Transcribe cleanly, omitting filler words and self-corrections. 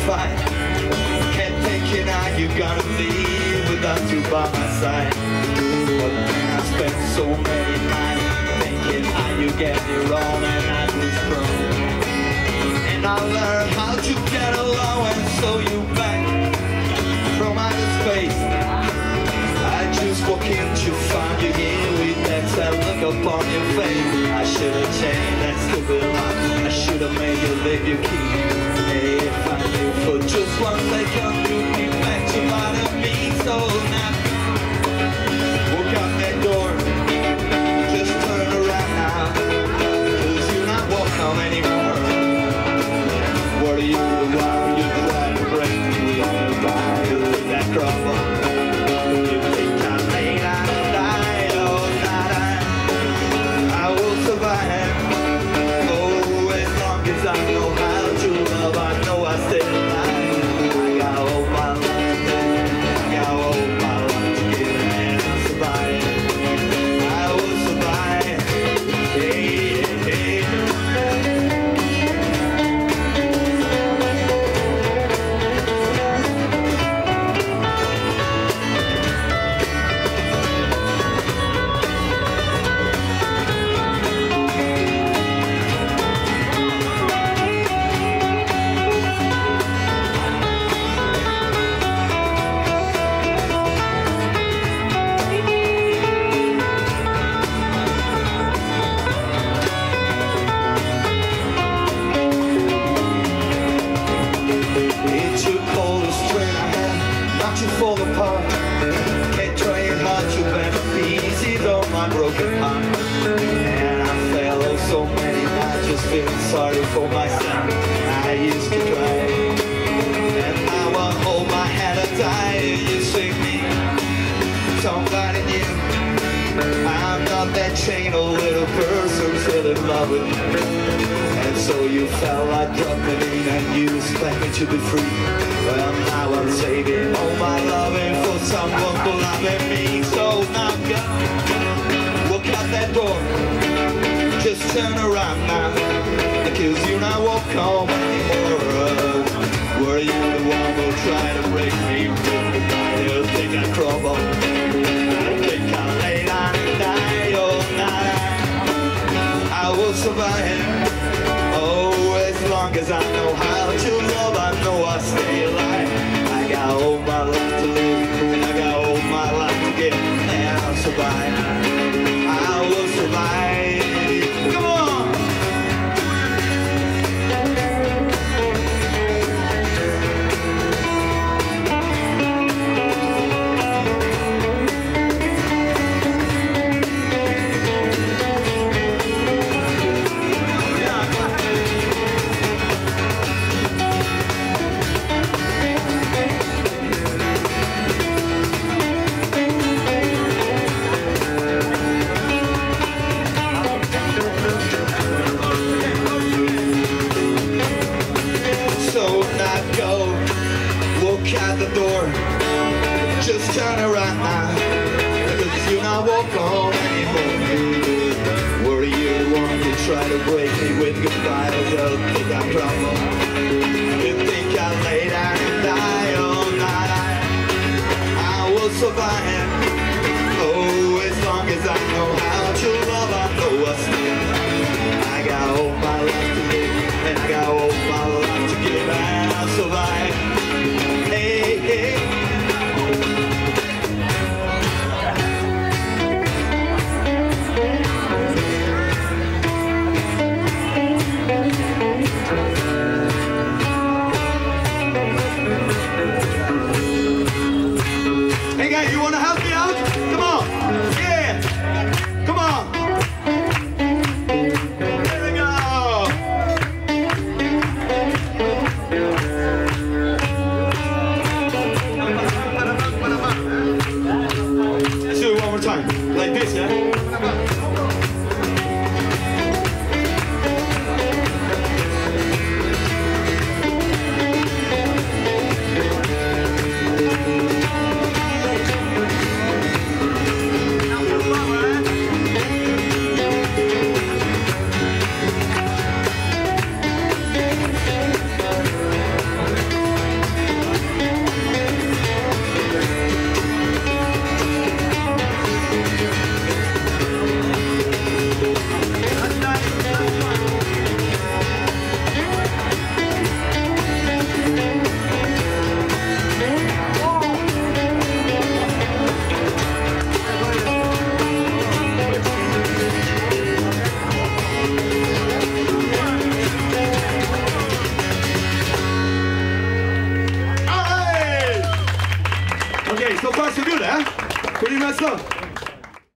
fight. Kept thinking how you gonna leave without you by my side. But then I spent so many nights thinking how you get me wrong, and I was wrong. And I learned how to get along, and so you back from outer space. I just walk in to find you here with that sad look upon your face. I should have changed that stupid lie. I should have made you leave your key. Hey, if I knew for just one second you'd be back to bother me. So now walk out that door, just turn around now, 'cause you're not welcome anymore. What are you, why are you trying to break me with that trouble? You think I'm late, I die, oh, not I will survive. Oh, as long as I know how to love, I know I stay alive. I got all my life to live, I got all my life to give, and I'll survive. I will survive. Hey, hey, hey. Fall apart, kept trying hard to bend pieces of my broken heart, and I fell oh so many nights just feeling sorry for myself. I used to cry, and now I hold my head and die. You save me, somebody new. I'm not that chain old little person still in love with me. And so you felt like dropping in, and you expect me to be free. Well, now I'm saving all my loving for someone who loving me. So now go, walk out that door, just turn around now, because you're not welcome anymore. Were you the one who tried to break me? You think I crumble? I think I'm late on and die, oh, night. I will survive. Oh, as long as I know how to love, I know I stay alive. I got all my life to live, and I got all my life to give, and I'll survive. I will survive. Come on! Out the door, just turn around now, because you're not welcome anymore. Were you the one to try to break me with goodbye? I don't think I'm trouble. You think I lay down and die all night? I will survive. Oh, as long as I know how